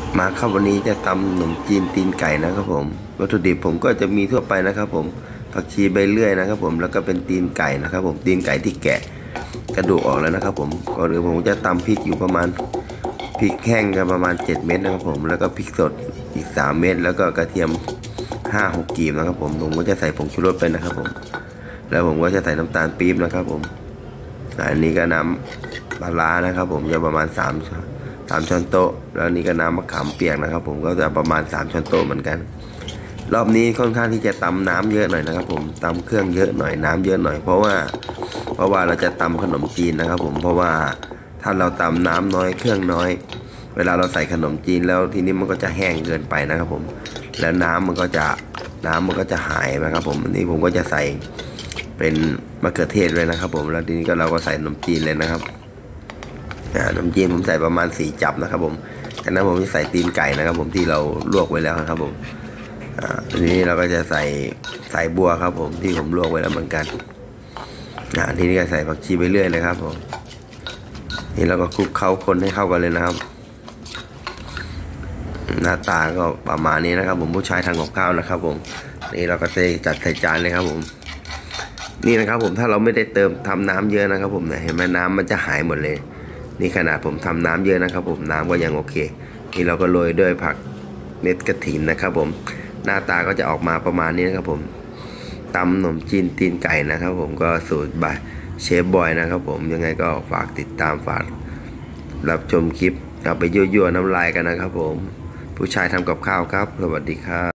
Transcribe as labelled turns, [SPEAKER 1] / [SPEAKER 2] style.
[SPEAKER 1] มาครับวันนี้จะตำขนมจีนตีนไก่นะครับผมวัตถุดิบผมก็จะมีทั่วไปนะครับผมผักชีใบเลื่อยนะครับผมแล้วก็เป็นตีนไก่นะครับผมตีนไก่ที่แกะกระดูกออกแล้วนะครับผมก่อนอื่นผมจะตำพริกอยู่ประมาณพริกแห้งกันประมาณ7 เม็ดนะครับผมแล้วก็พริกสดอีก3 เม็ดแล้วก็กระเทียม5-6 กีบนะครับผมก็จะใส่ผงชูรสไปนะครับผมแล้วผมก็จะใส่น้ำตาลปี๊บนะครับผมอันนี้ก็น้ำปลาร้านะครับผมจะประมาณ3 ช้อนโต๊ะแล้วนี่ก็น้ำมะขามเปียกนะครับผมก็จะประมาณ3 ช้อนโต๊ะเหมือนกันรอบนี้ค่อนข้างที่จะตำน้ำเยอะหน่อยนะครับผมตำเครื่องเยอะหน่อยน้ำเยอะหน่อยเพราะว่าเราจะตำขนมจีนนะครับผมเพราะว่าถ้าเราตำน้ำน้อยเครื่องน้อยเวลาเราใส่ขนมจีนแล้วทีนี้มันก็จะแห้งเกินไปนะครับผมแล้วน้ำมันก็จะหายนะครับผมอันนี้ผมก็จะใส่เป็นมะเขือเทศเลยนะครับผมแล้วทีนี้ก็เราก็ใส่ขนมจีนเลยนะครับขนมจีนผมใส่ประมาณ4 จับนะครับผมจากนั้นผมจะใส่ตีนไก่นะครับผมที่เราลวกไว้แล้วนะครับผมทีนี้เราก็จะใส่สายบัวครับผมที่ผมลวกไว้แล้วเหมือนกันทีนี้ก็ใส่ผักชีไปเรื่อยเลยครับผมนี่เราก็คลุกเคล้าคนให้เข้ากันเลยนะครับหน้าตาก็ประมาณนี้นะครับผมผู้ชายทำกับข้าวนะครับผมนี่เราก็จะจัดใส่จานเลยครับผมนี่นะครับผมถ้าเราไม่ได้ทำน้ำเยอะนะครับผมเนี่ยเห็นไหมน้ำมันจะหายหมดเลยนี่ขนาดผมทำน้ำเยอะนะครับผมน้ำก็ยังโอเคนี่เราก็โรยด้วยผักเม็ดกระถินนะครับผมหน้าตาก็จะออกมาประมาณนี้นะครับผมตำขนมจีนตีนไก่นะครับผมก็สูตรบายเชฟบอยนะครับผมยังไงก็ฝากติดตามฝากรับชมคลิปเอาไปยั่วๆน้ำลายกันนะครับผมผู้ชายทำกับข้าวครับสวัสดีครับ